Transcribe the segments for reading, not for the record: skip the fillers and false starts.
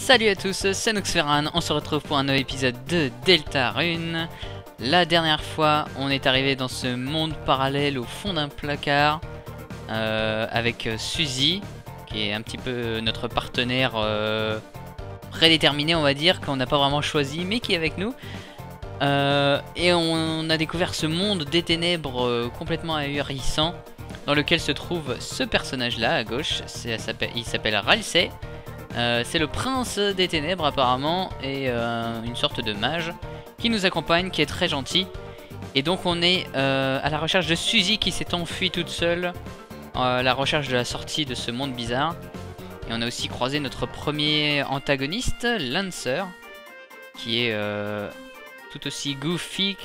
Salut à tous, c'est Noxferran, on se retrouve pour un nouvel épisode de Deltarune. La dernière fois, on est arrivé dans ce monde parallèle au fond d'un placard avec Suzy, qui est un petit peu notre partenaire prédéterminé, on va dire, qu'on n'a pas vraiment choisi, mais qui est avec nous. Et on a découvert ce monde des ténèbres complètement ahurissant, dans lequel se trouve ce personnage-là à gauche. Il s'appelle Ralsei. C'est le prince des ténèbres apparemment, et une sorte de mage qui nous accompagne, qui est très gentil. Et donc on est à la recherche de Suzy qui s'est enfuie toute seule, à la recherche de la sortie de ce monde bizarre. Et on a aussi croisé notre premier antagoniste, Lancer, qui est tout aussi goofy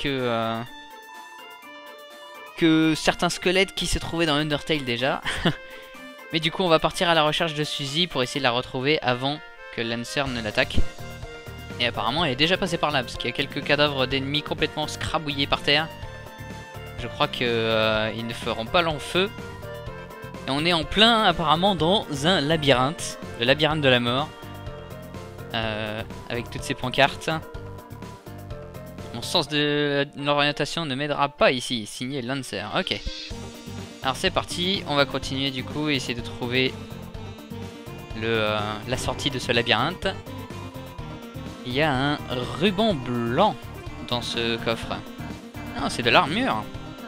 que certains squelettes qui se trouvaient dans Undertale déjà. Mais du coup on va partir à la recherche de Suzy pour essayer de la retrouver avant que Lancer ne l'attaque. Et apparemment elle est déjà passée par là, parce qu'il y a quelques cadavres d'ennemis complètement scrabouillés par terre. Je crois qu'ils ne feront pas long feu. Et on est en plein apparemment dans un labyrinthe, le labyrinthe de la mort, avec toutes ces pancartes. Mon sens de l'orientation ne m'aidera pas ici, signé Lancer. Ok. Alors c'est parti, on va continuer du coup et essayer de trouver la sortie de ce labyrinthe. Il y a un ruban blanc dans ce coffre. Ah, c'est de l'armure.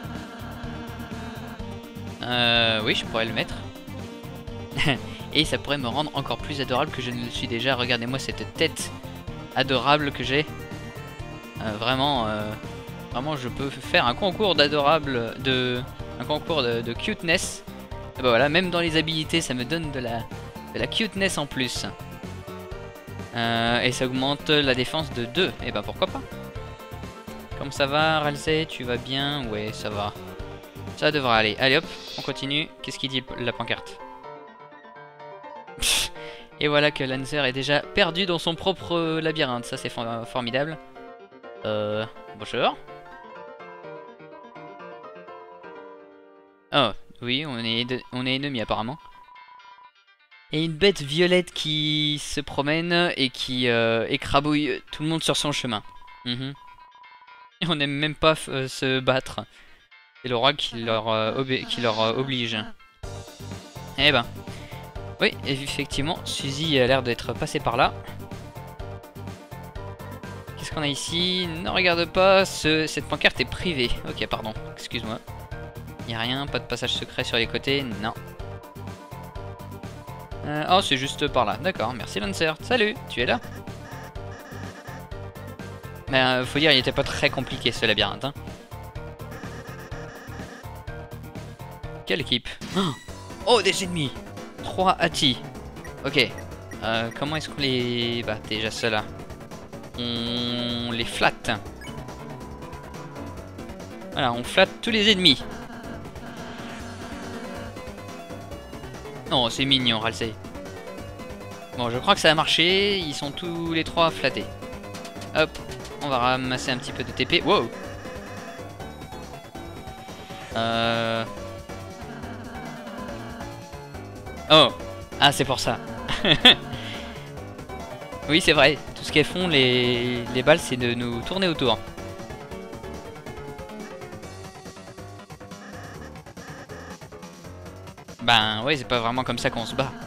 Oui, je pourrais le mettre. Et ça pourrait me rendre encore plus adorable que je ne le suis déjà. Regardez-moi cette tête adorable que j'ai. Vraiment, je peux faire un concours d'adorable, un concours de cuteness. Et bah voilà, même dans les habilités, ça me donne de la cuteness en plus. Et ça augmente la défense de 2. Et bah pourquoi pas. Comme ça va, Ralsei, tu vas bien? Ouais, ça va. Ça devrait aller. Allez hop, on continue. Qu'est-ce qu'il dit la pancarte? Et voilà que Lancer est déjà perdu dans son propre labyrinthe. Ça c'est formidable. Bonjour. Oh, oui, on est ennemis apparemment. Et une bête violette qui se promène et qui écrabouille tout le monde sur son chemin. Et on n'aime même pas se battre. C'est le roi qui leur oblige. Eh ben. Oui, effectivement, Suzy a l'air d'être passée par là. Qu'est-ce qu'on a ici? Ne regarde pas, cette pancarte est privée. Ok, pardon, excuse-moi. Y a rien, pas de passage secret sur les côtés, non. Oh, c'est juste par là, d'accord, merci Lancer. Salut, tu es là? Mais faut dire, il était pas très compliqué ce labyrinthe. Hein. Quelle équipe? Oh, des ennemis! 3 Ati. Ok. Comment est-ce qu'on les bat déjà ceux-là? On les flatte. Voilà, on flatte tous les ennemis. Oh, c'est mignon, Ralsei. Bon, je crois que ça a marché. Ils sont tous les 3 flattés. Hop, on va ramasser un petit peu de TP. Wow. Oh, ah, c'est pour ça. Oui, c'est vrai. Tout ce qu'elles font, les balles, c'est de nous tourner autour. Ben, ouais, c'est pas vraiment comme ça qu'on se bat.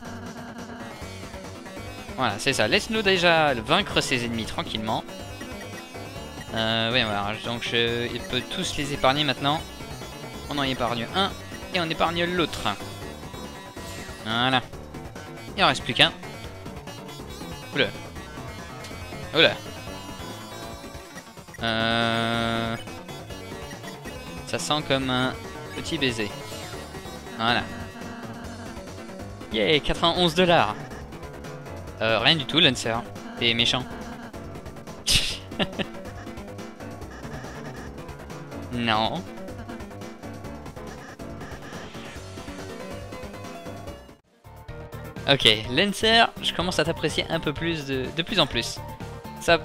Voilà, c'est ça. Laisse-nous déjà vaincre ces ennemis tranquillement. Oui, voilà. Donc, il peut tous les épargner maintenant. On en épargne un et on épargne l'autre. Voilà. Il en reste plus qu'un. Oula. Oula. Ça sent comme un petit baiser. Voilà. Yeah, 91 $. Rien du tout, Lancer. T'es méchant. Non. Ok, Lancer, je commence à t'apprécier un peu plus de plus en plus. Ça...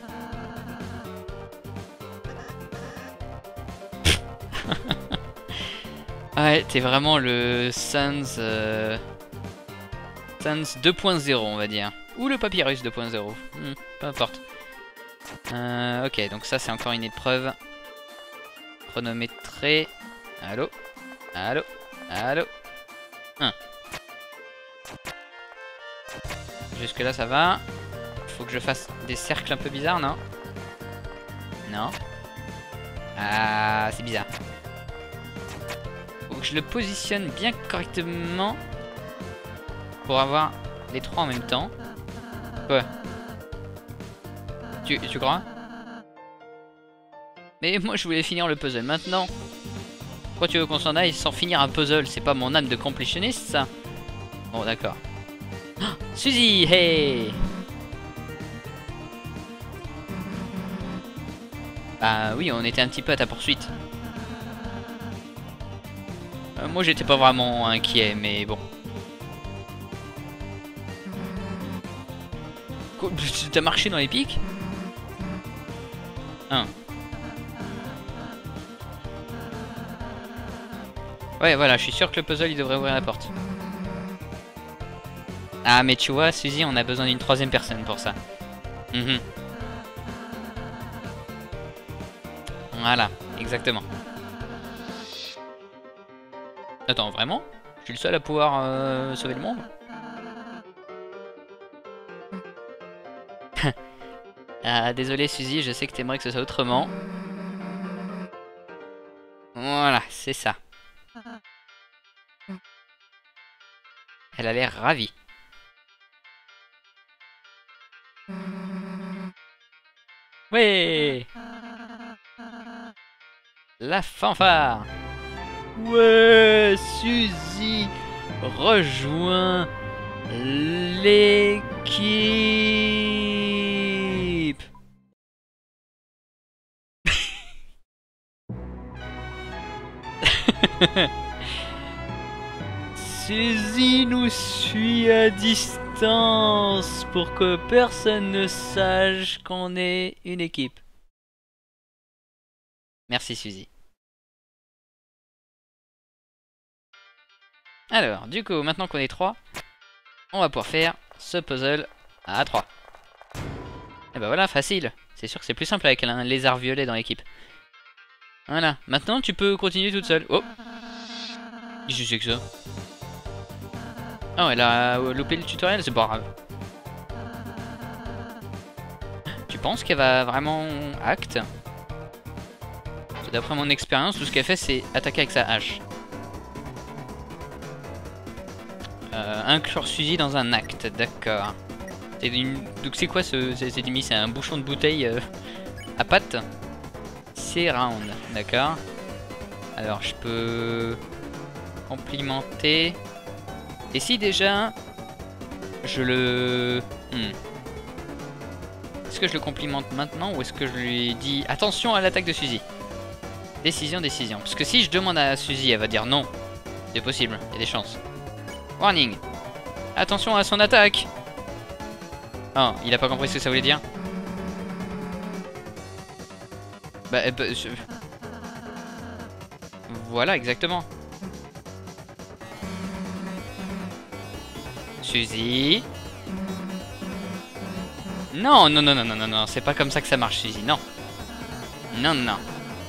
Ouais, t'es vraiment le Sans 2.0 on va dire. ou le papyrus 2.0. Peu importe. Ok, donc ça c'est encore une épreuve. Chronométrée. Allô? Allô? Allô? Jusque là ça va. Faut que je fasse des cercles un peu bizarres, non? Non. Ah, c'est bizarre. Faut que je le positionne bien correctement pour avoir les trois en même temps. Quoi? Tu crois? Mais moi je voulais finir le puzzle maintenant. Pourquoi tu veux qu'on s'en aille sans finir un puzzle? C'est pas mon âme de completionniste ça. Bon d'accord. Oh, Suzy, hey! Bah oui, on était un petit peu à ta poursuite. Moi j'étais pas vraiment inquiet, mais bon. T'as marché dans les pics? Ouais, voilà, je suis sûr que le puzzle il devrait ouvrir la porte. Ah, mais tu vois, Suzy, on a besoin d'une troisième personne pour ça. Voilà, exactement. Attends, vraiment? Je suis le seul à pouvoir sauver le monde? Ah, désolé Suzy, je sais que t'aimerais que ce soit autrement. Voilà, c'est ça. Elle a l'air ravie. Ouais! La fanfare! Ouais, Suzy rejoint l'équipe. Suzy nous suit à distance pour que personne ne sache qu'on est une équipe. Merci Suzy. Alors, du coup, maintenant qu'on est 3, on va pouvoir faire ce puzzle à 3. Et bah voilà, facile. C'est sûr que c'est plus simple avec un lézard violet dans l'équipe. Voilà, maintenant tu peux continuer toute seule. Oh! Qu'est-ce que c'est que ça? Oh, elle a loupé le tutoriel, c'est pas grave. Tu penses qu'elle va vraiment acte? D'après mon expérience, tout ce qu'elle fait, c'est attaquer avec sa hache. Inclure Suzy dans un acte, d'accord. Donc c'est quoi c'est limite, c'est un bouchon de bouteille à pattes. C'est round, d'accord. Alors je peux complimenter. Et si déjà je le... Est-ce que je le complimente maintenant ou est-ce que je lui dis attention à l'attaque de Suzy? Décision, décision. Parce que si je demande à Suzy, elle va dire non. C'est possible, il y a des chances. Warning. Attention à son attaque. Oh, il a pas compris ce que ça voulait dire. Voilà, exactement. Suzy. Non, non, non, non, non, non, non, c'est pas comme ça que ça marche, Suzy, non. Non, non.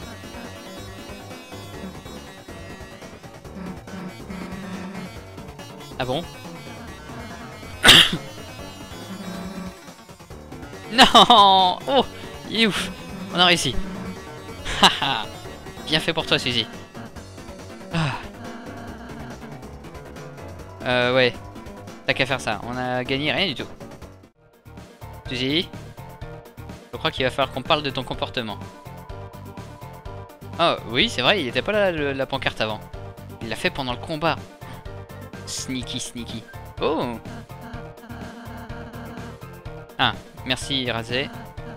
Ah bon? Non! Oh! Il est ouf! On a réussi. Haha! Bien fait pour toi, Suzy. Ouais. T'as qu'à faire ça. On a gagné rien du tout. Suzy? Je crois qu'il va falloir qu'on parle de ton comportement. Oh, oui, c'est vrai, il était pas là, la pancarte avant. Il l'a fait pendant le combat. Sneaky, sneaky. Oh! Ah, merci Razé.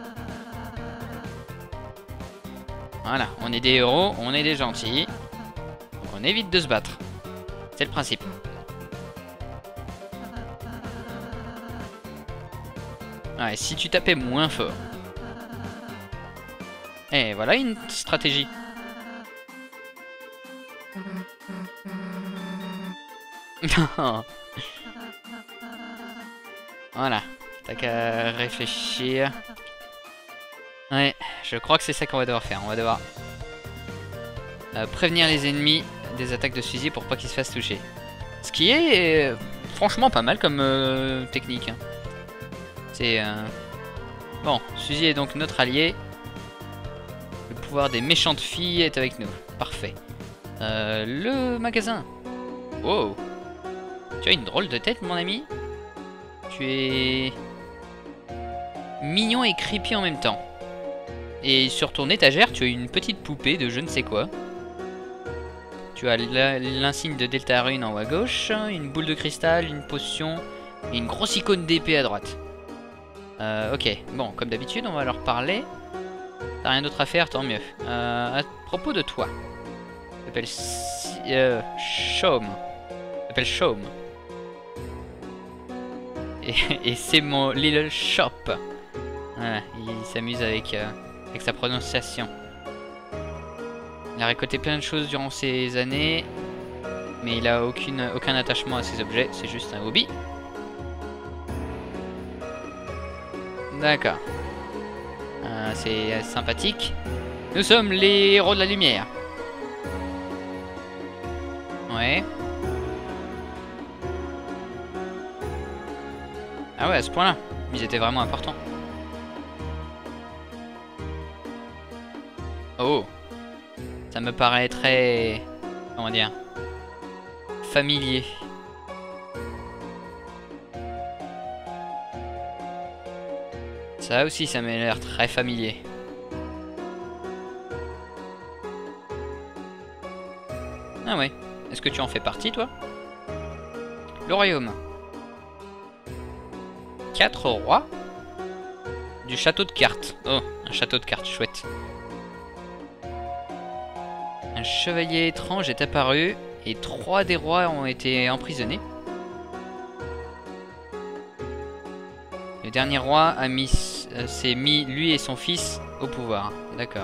Voilà, on est des héros, on est des gentils. Donc on évite de se battre. C'est le principe. Ouais, si tu tapais moins fort. Et voilà une stratégie. Voilà. T'as qu'à réfléchir. Ouais, je crois que c'est ça qu'on va devoir faire. On va devoir prévenir les ennemis des attaques de fusil pour pas qu'ils se fassent toucher. Ce qui est franchement pas mal comme technique. Hein. C'est... Bon, Suzy est donc notre allié. Le pouvoir des méchantes filles est avec nous. Parfait. Le magasin. Wow. Tu as une drôle de tête, mon ami. Tu es... mignon et creepy en même temps. Et sur ton étagère, tu as une petite poupée de je ne sais quoi. Tu as l'insigne de Delta Rune en haut à gauche, une boule de cristal, une potion et une grosse icône d'épée à droite. Ok, bon, comme d'habitude, on va leur parler. T'as rien d'autre à faire, tant mieux. À propos de toi. S'appelle Chaume. S'appelle Chaume. Et c'est mon little shop. Voilà, il s'amuse avec sa prononciation. Il a récolté plein de choses durant ces années, mais il a aucun attachement à ces objets, c'est juste un hobby. D'accord. C'est sympathique. Nous sommes les héros de la lumière. Ouais. Ah ouais, à ce point-là. Ils étaient vraiment importants. Oh. Ça me paraît très... comment dire... familier. Ça aussi, ça m'a l'air très familier. Ah ouais. Est-ce que tu en fais partie, toi? Le royaume. 4 rois du château de cartes. Oh, un château de cartes, chouette. Un chevalier étrange est apparu et 3 des rois ont été emprisonnés. Le dernier roi s'est mis lui et son fils au pouvoir. D'accord.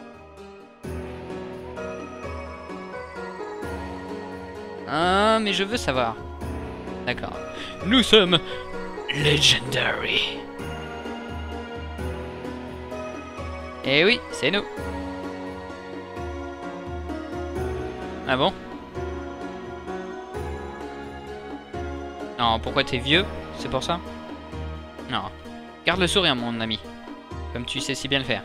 Ah, mais je veux savoir. D'accord. Nous sommes Legendary. Eh oui, c'est nous. Ah bon? Non, pourquoi t'es vieux? C'est pour ça? Non. Garde le sourire, mon ami. Comme tu sais si bien le faire.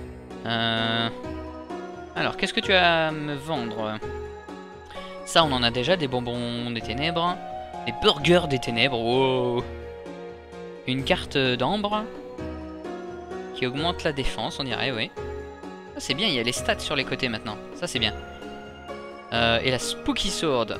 Alors, qu'est-ce que tu as à me vendre? Ça, on en a déjà, des bonbons des ténèbres. Des burgers des ténèbres. Wow. Une carte d'ambre. Qui augmente la défense, on dirait, oui. Ça, c'est bien, il y a les stats sur les côtés maintenant. Ça, c'est bien. Et la Spooky Sword.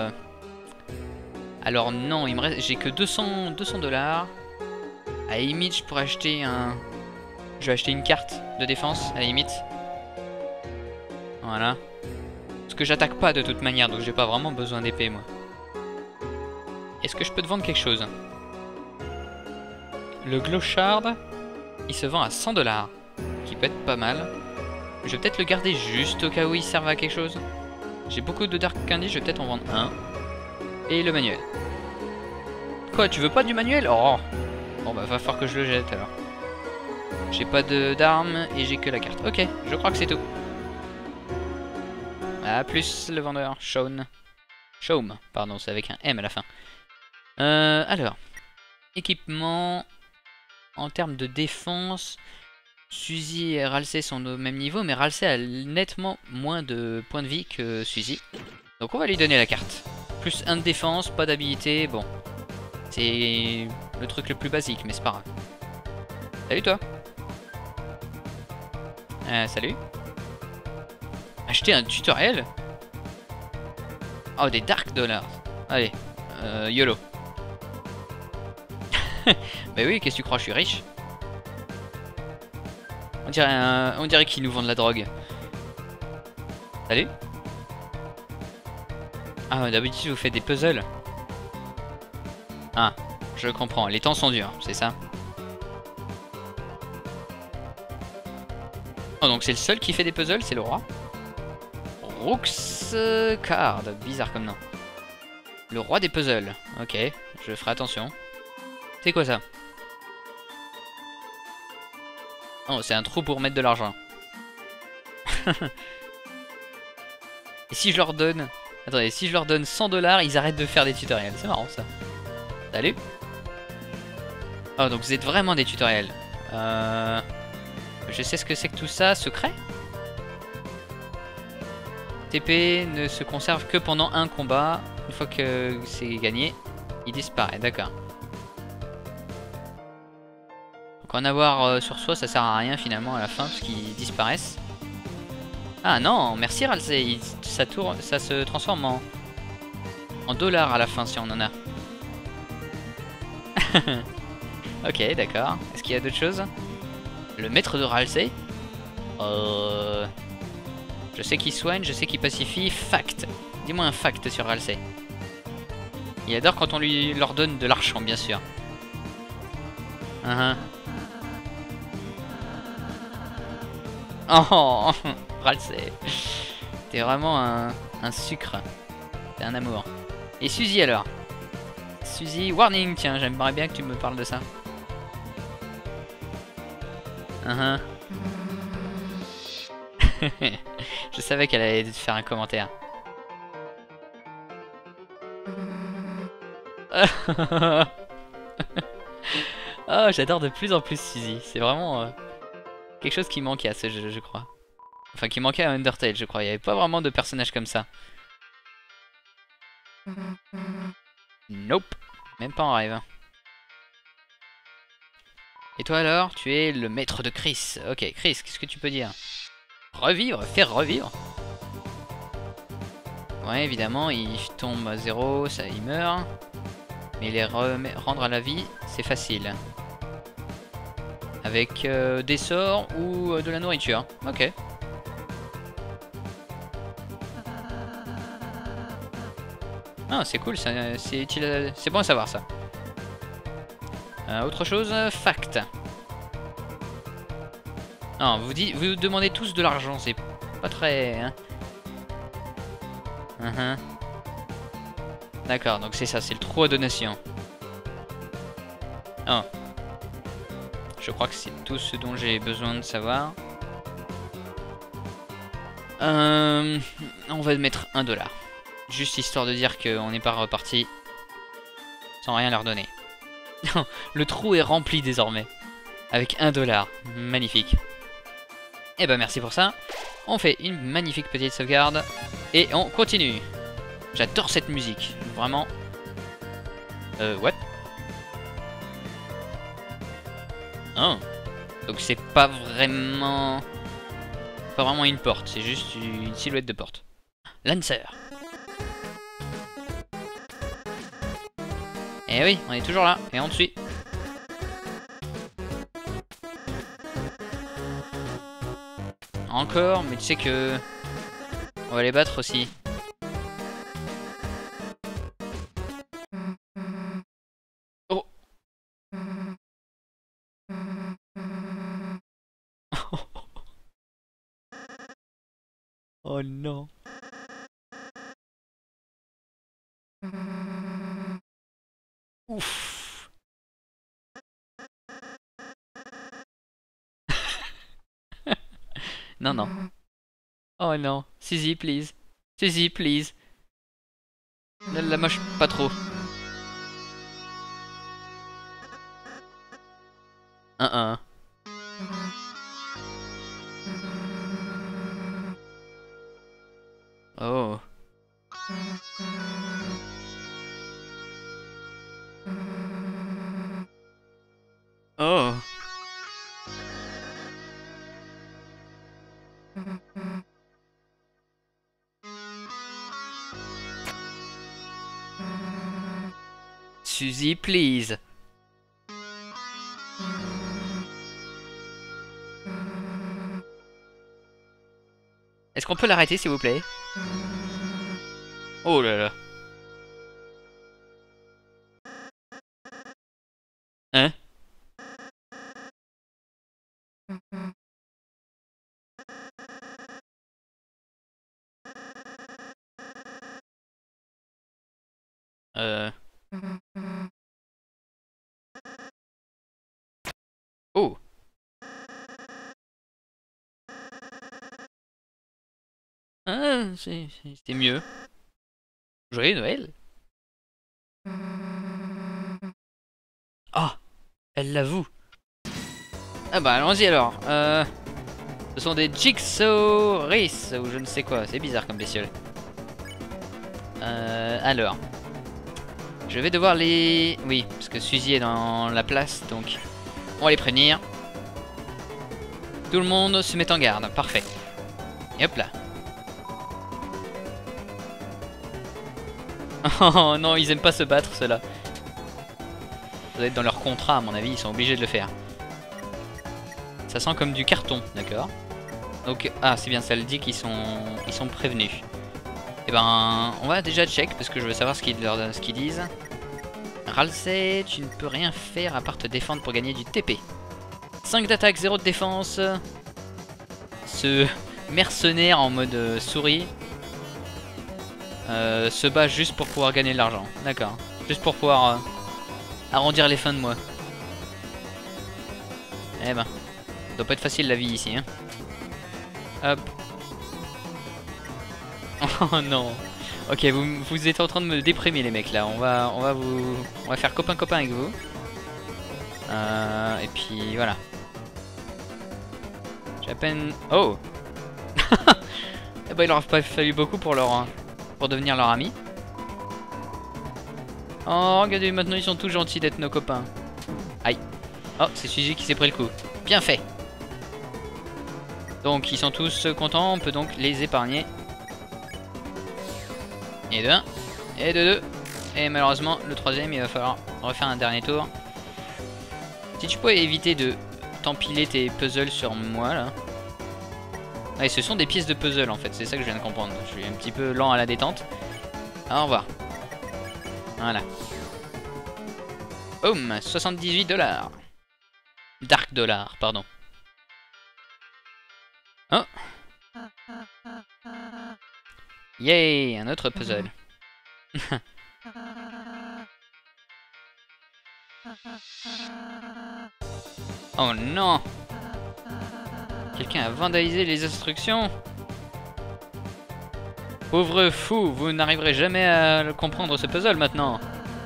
Alors non, il me reste, j'ai que 200 $. À la limite, je pourrais acheter un... Je vais acheter une carte de défense, à la limite. Voilà. Parce que j'attaque pas de toute manière, donc j'ai pas vraiment besoin d'épée, moi. Est-ce que je peux te vendre quelque chose? Le Glochard, il se vend à 100 $. Qui peut être pas mal. Je vais peut-être le garder juste au cas où il serve à quelque chose. J'ai beaucoup de Dark Candy, je vais peut-être en vendre un. Et le manuel. Quoi, tu veux pas du manuel? Oh. Bon bah va falloir que je le jette alors. J'ai pas d'armes et j'ai que la carte. Ok, je crois que c'est tout. Ah, plus le vendeur, Chaume, pardon, c'est avec un M à la fin. Alors, équipement. En termes de défense, Suzy et Ralsei sont au même niveau, mais Ralsei a nettement moins de points de vie que Suzy. Donc on va lui donner la carte. Plus 1 de défense, pas d'habilité, bon. C'est le truc le plus basique, mais c'est pas grave. Salut toi. Salut. Acheter un tutoriel? Oh, des Dark Dollars. Allez, YOLO. Bah oui, qu'est-ce que tu crois, je suis riche. On dirait qu'ils nous vendent la drogue. Salut. Ah, d'habitude vous faites des puzzles. Ah, je comprends, les temps sont durs, c'est ça? Oh, donc c'est le seul qui fait des puzzles, c'est le roi. Rooks Card, bizarre comme nom. Le roi des puzzles, ok, je ferai attention. C'est quoi ça? Oh, c'est un trou pour mettre de l'argent. Et si je leur donne... Attendez, si je leur donne 100 $, ils arrêtent de faire des tutoriels. C'est marrant ça. Salut. Oh, donc vous êtes vraiment des tutoriels. Je sais ce que c'est que tout ça. Secret? TP ne se conserve que pendant un combat. Une fois que c'est gagné, il disparaît. D'accord. Donc en avoir sur soi, ça sert à rien finalement à la fin parce qu'ils disparaissent. Ah non, merci Ralsei. Ça se transforme en dollars à la fin si on en a. Ok, d'accord. Est-ce qu'il y a d'autres choses? Le maître de Ralsei. Je sais qu'il soigne, je sais qu'il pacifie. Fact. Dis-moi un fact sur Ralsei. Il adore quand on leur donne de l'argent, bien sûr. Oh, Ralsei. T'es vraiment un sucre. T'es un amour. Et Suzy alors? Suzy, warning, tiens, j'aimerais bien que tu me parles de ça. Je savais qu'elle allait faire un commentaire. Oh, j'adore de plus en plus Suzy. C'est vraiment quelque chose qui manquait à ce jeu, je crois. Enfin, qui manquait à Undertale, je crois. Il n'y avait pas vraiment de personnages comme ça. Nope. Même pas en rêve. Et toi alors? Tu es le maître de Chris. Ok, Chris, qu'est-ce que tu peux dire? Revivre? Faire revivre? Ouais, évidemment, il tombe à 0, ça, il meurt. Mais les rendre à la vie, c'est facile. Avec des sorts ou de la nourriture. Ok. Ah, c'est cool, c'est utile, c'est bon à savoir ça. Autre chose, fact. Non, vous demandez tous de l'argent, c'est pas très... Hein. D'accord, donc c'est ça, c'est le trou à donation. Oh. Je crois que c'est tout ce dont j'ai besoin de savoir. On va mettre 1 $. Juste histoire de dire qu'on n'est pas reparti sans rien leur donner. Le trou est rempli désormais. Avec 1 $. Magnifique. Et bah merci pour ça. On fait une magnifique petite sauvegarde. Et on continue. J'adore cette musique. Vraiment. What? Oh. Donc c'est pas vraiment... Pas vraiment une porte. C'est juste une silhouette de porte. Lancer. Et oui, on est toujours là. Et on te suit. Encore, mais tu sais que... On va les battre aussi. Oh. Oh non. Ouf. Non, non. Oh non. Suzy, please. Suzy, please. La moche pas trop. Un. Oh. Oh. Suzy, please. Est-ce qu'on peut l'arrêter, s'il vous plaît? Oh là là. Hein? Euh... Oh. Ah, c'est mieux. Joyeux Noël. Ah, elle l'avoue. Ah bah allons-y alors. Ce sont des Jigsaw Race ou je ne sais quoi. C'est bizarre comme bestiole. Alors. Je vais devoir les... Oui, parce que Suzy est dans la place, donc on va les prévenir. Tout le monde se met en garde, parfait. Et hop là. Oh non, ils aiment pas se battre, ceux-là. Ça doit être dans leur contrat, à mon avis, ils sont obligés de le faire. Ça sent comme du carton, d'accord. Donc, ah, c'est bien, ça le dit qu'ils sont prévenus. Et ben, on va déjà check, parce que je veux savoir ce qu'ils disent. Ralsei, tu ne peux rien faire à part te défendre pour gagner du TP. 5 d'attaque, 0 de défense. Ce mercenaire en mode souris se bat juste pour pouvoir gagner de l'argent. D'accord. Juste pour pouvoir arrondir les fins de mois. Eh ben, ça doit pas être facile la vie ici. Hein. Hop. Oh non. Ok, vous êtes en train de me déprimer les mecs là. On va faire copain avec vous. Et puis voilà. J'ai à peine... Oh. Eh ben, il leur a pas fallu beaucoup pour devenir leur ami. Oh, regardez, maintenant ils sont tous gentils d'être nos copains. Aïe. Oh, c'est Suzy qui s'est pris le coup. Bien fait. Donc, ils sont tous contents. On peut donc les épargner. Et de 1. Et de 2. Et malheureusement, le troisième, il va falloir refaire un dernier tour. Si tu pouvais éviter de t'empiler tes puzzles sur moi, là. Ouais, ce sont des pièces de puzzle, en fait. C'est ça que je viens de comprendre. Je suis un petit peu lent à la détente. Au revoir. Voilà. Boum, 78 $. Dark dollar, pardon. Oh. Yay, un autre puzzle. Oh non. Quelqu'un a vandalisé les instructions. Pauvre fou, vous n'arriverez jamais à comprendre ce puzzle maintenant.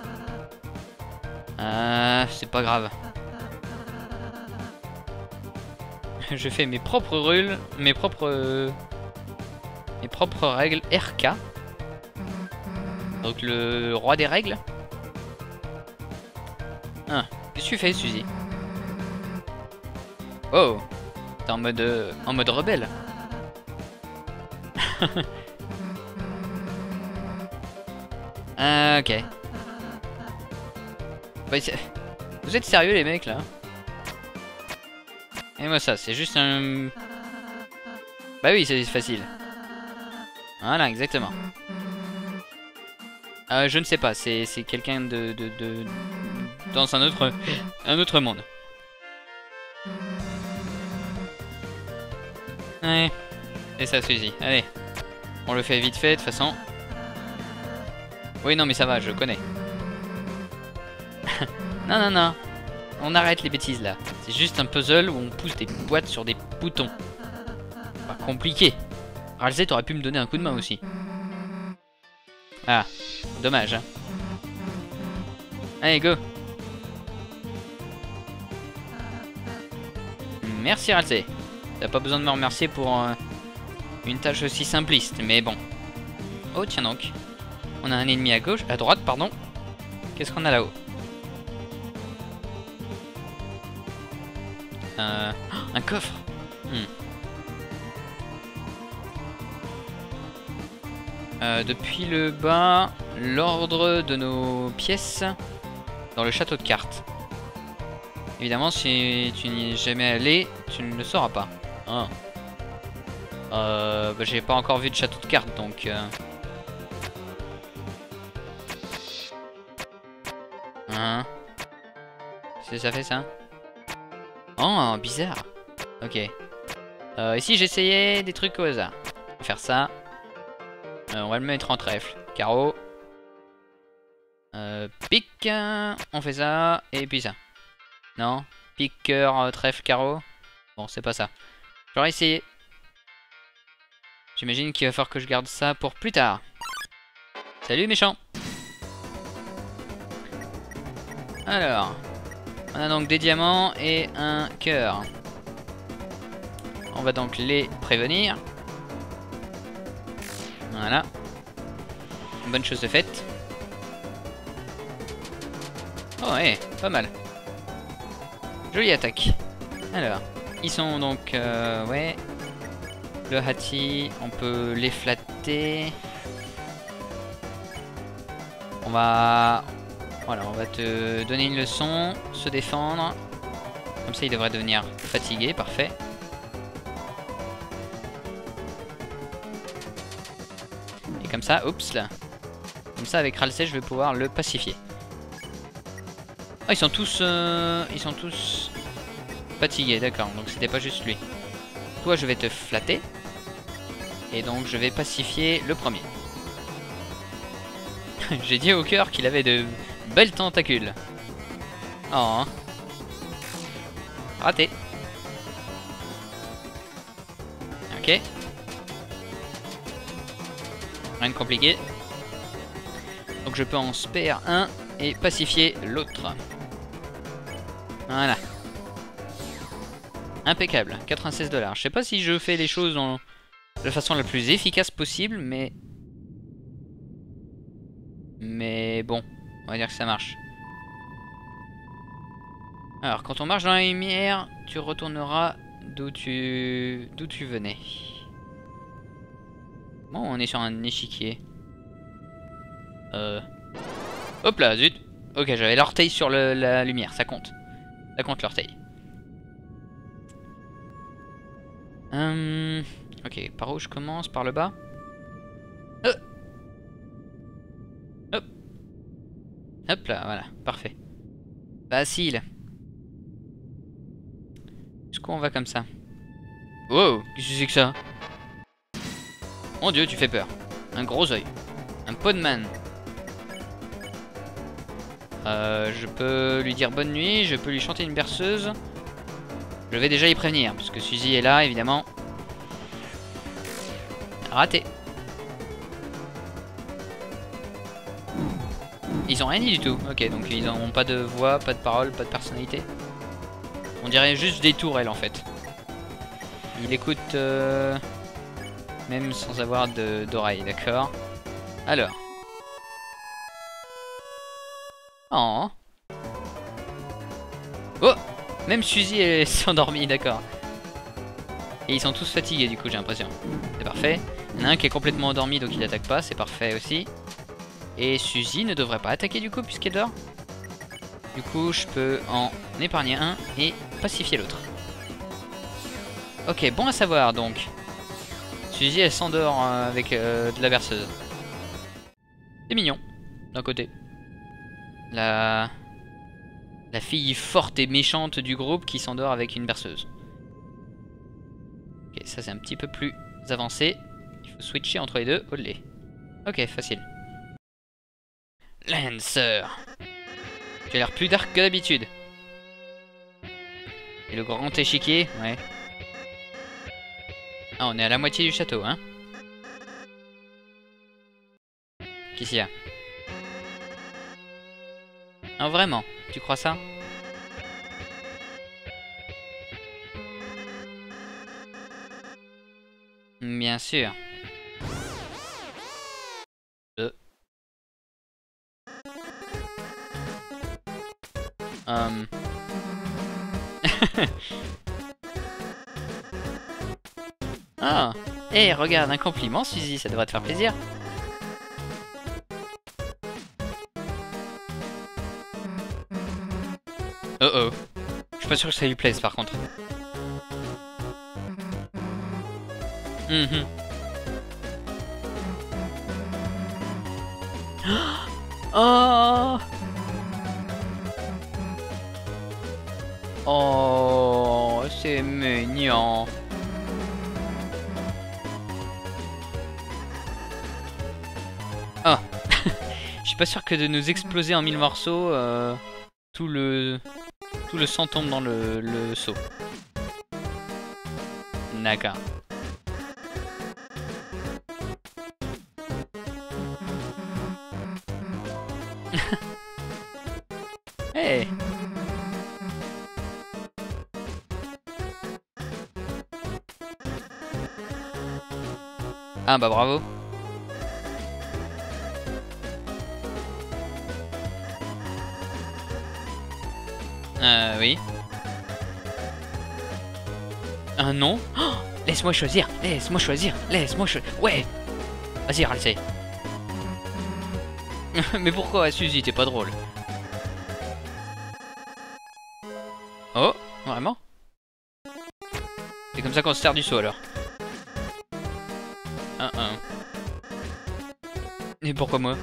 C'est pas grave. Je fais mes propres rules, mes propres règles RK. Donc le roi des règles. Ah, qu'est-ce que tu fais, Suzy? Oh, t'es en mode rebelle. Ok. Bah, vous êtes sérieux les mecs là? Et moi ça, c'est juste un... Bah oui, c'est facile. Voilà, exactement. Je ne sais pas, c'est quelqu'un dans un autre monde. Ouais, et ça Suzy. Allez, on le fait vite fait de toute façon. Oui, non mais ça va, je connais. Non, non, non. On arrête les bêtises là. C'est juste un puzzle où on pousse des boîtes sur des boutons. Pas compliqué. Ralsei, t'aurais pu me donner un coup de main aussi. Ah, dommage. Hein. Allez, go. Merci Ralsei. T'as pas besoin de me remercier pour une tâche aussi simpliste, mais bon. Oh, tiens donc. On a un ennemi à gauche, à droite, pardon. Qu'est-ce qu'on a là-haut? Un coffre. Depuis le bas, l'ordre de nos pièces dans le château de cartes. Évidemment, si tu n'y es jamais allé, tu ne le sauras pas. Ah. Bah, j'ai pas encore vu de château de cartes, donc... Hein. C'est ça fait ça? Oh, bizarre. Ok. Et si j'essayais des trucs au hasard? On va faire ça. On va le mettre en trèfle. Carreau. Pique. On fait ça. Et puis ça. Non. Pique, cœur, trèfle, carreau. Bon, c'est pas ça. J'aurais essayé. J'imagine qu'il va falloir que je garde ça pour plus tard. Salut méchant. Alors, on a donc des diamants et un cœur. On va donc les prévenir. Voilà. Bonne chose de faite. Oh ouais, pas mal. Jolie attaque. Alors, ils sont donc... ouais. Le Hati, on peut les flatter. On va... Voilà, on va te donner une leçon. Se défendre. Comme ça, il devrait devenir fatigué. Parfait. Et comme ça, oups là. Comme ça, avec Ralsei, je vais pouvoir le pacifier. Ah, ils sont tous fatigués, d'accord. Donc c'était pas juste lui. Toi, je vais te flatter. Et donc, je vais pacifier le premier. J'ai dit au cœur qu'il avait de belles tentacules. Oh. Hein. Raté. Ok. Rien de compliqué. Donc je peux en spare un et pacifier l'autre. Voilà. Impeccable. 96 $. Je sais pas si je fais les choses de la façon la plus efficace possible, mais... bon, on va dire que ça marche. Alors, quand on marche dans la lumière, tu retourneras d'où tu venais. Bon, on est sur un échiquier. Hop là, zut. Ok, j'avais l'orteil sur la lumière, ça compte. Ça compte l'orteil. Ok, par où je commence? Par le bas? Hop. Hop là, voilà, parfait. Facile. Jusqu'où on va comme ça? Wow, qu'est-ce que c'est que ça? Mon dieu, tu fais peur. Un gros œil. Un podman. Je peux lui dire bonne nuit, je peux lui chanter une berceuse. Je vais déjà y prévenir, parce que Suzy est là, évidemment. Raté. Ils ont rien dit du tout. Ok, donc ils n'ont pas de voix, pas de parole, pas de personnalité. On dirait juste des tourelles en fait. Il écoute même sans avoir d'oreille, d'accord. Alors. Oh. Oh. Même Suzy s'est endormie, d'accord. Et ils sont tous fatigués du coup, j'ai l'impression. C'est parfait. Il y en a un qui est complètement endormi donc il n'attaque pas, c'est parfait aussi. Et Suzy ne devrait pas attaquer du coup puisqu'elle dort. Du coup je peux en épargner un et pacifier l'autre. Ok, bon à savoir donc. Suzy elle s'endort avec de la berceuse. C'est mignon, d'un côté. La fille forte et méchante du groupe qui s'endort avec une berceuse. Ok, ça c'est un petit peu plus avancé. Il faut switcher entre les deux. Olé. Ok, facile. Lancer. Tu as l'air plus dark que d'habitude. Et le grand échiquier, ouais. Ah, on est à la moitié du château, hein. Qu'est-ce qu'il y a? Non, vraiment, tu crois ça? Bien sûr. Ah, hey, regarde, un compliment, Suzy, ça devrait te faire plaisir. Oh oh. Je suis pas sûr que ça lui plaise par contre. Oh. Oh, c'est mignon. Ah. Je suis pas sûr que de nous exploser en 1000 morceaux, tout le sang tombe dans le seau. D'accord. Hey. Ah bah bravo. Oui. Un non. Oh, laisse-moi choisir, laisse-moi choisir, laisse-moi choisir. Ouais. Vas-y, Ralsei. Mais pourquoi, Suzy, t'es pas drôle? Oh, vraiment? C'est comme ça qu'on se sert du saut alors. Et pourquoi moi?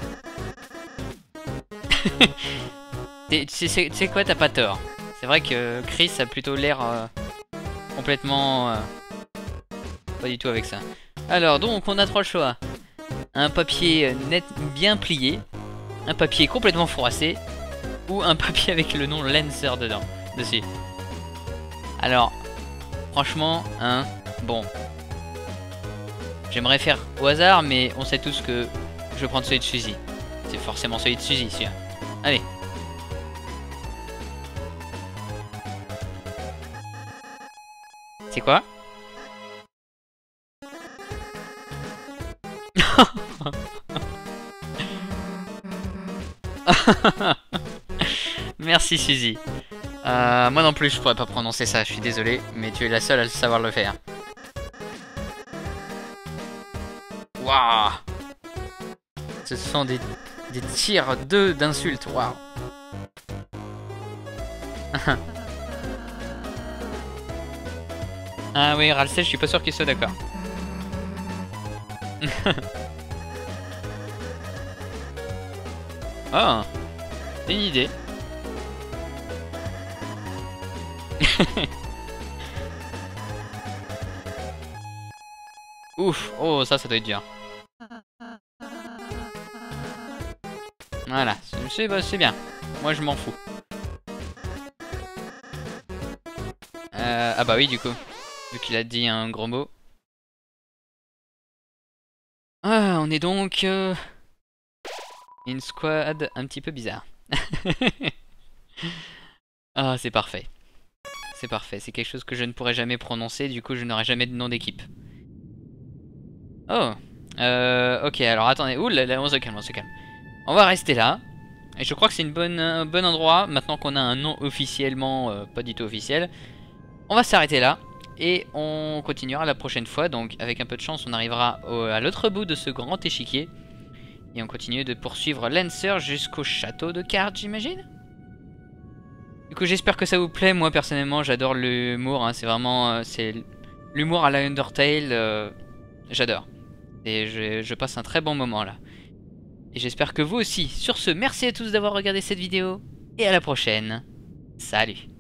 C'est quoi, t'as pas tort. C'est vrai que Chris a plutôt l'air complètement pas du tout avec ça. Alors donc on a trois choix. Un papier net bien plié, un papier complètement froissé, ou un papier avec le nom Lancer dedans, dessus. Alors franchement, hein, bon. J'aimerais faire au hasard, mais on sait tous que je vais prendre celui de Suzy. C'est forcément celui de Suzy, celui-là. Allez. C'est quoi? Merci Suzy. Moi non plus je pourrais pas prononcer ça, je suis désolé, mais tu es la seule à savoir le faire. Waouh. Ce sont des tirs d'insultes, waouh. Ah oui, Ralsei, je suis pas sûr qu'il soit d'accord. Oh, c'est une idée. Ouf, oh ça doit être dur. Voilà, c'est bien. Moi je m'en fous. Ah bah oui du coup. Vu qu'il a dit un gros mot. Ah, on est donc une squad un petit peu bizarre. Ah, c'est parfait. C'est parfait, c'est quelque chose que je ne pourrai jamais prononcer, du coup je n'aurai jamais de nom d'équipe. Oh, ok, alors attendez, ouh là là, on se calme, on se calme. On va rester là. Et je crois que c'est un bon endroit, maintenant qu'on a un nom officiellement, pas du tout officiel. On va s'arrêter là, et on continuera la prochaine fois, donc avec un peu de chance on arrivera à l'autre bout de ce grand échiquier. Et on continue de poursuivre Lancer jusqu'au château de cartes, j'imagine. Du coup j'espère que ça vous plaît, moi personnellement j'adore l'humour, hein. C'est vraiment l'humour à la Undertale, j'adore. Et je passe un très bon moment là. Et j'espère que vous aussi. Sur ce, merci à tous d'avoir regardé cette vidéo, et à la prochaine. Salut.